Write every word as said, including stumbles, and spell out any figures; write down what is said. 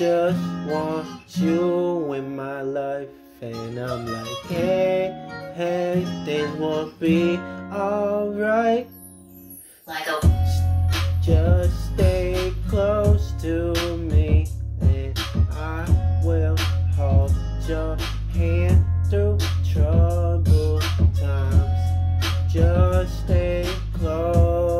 just want you in my life. And I'm like, hey, hey, things won't be alright. Lyko. Just stay close to me, and I will hold your hand through troubled times. Just stay close.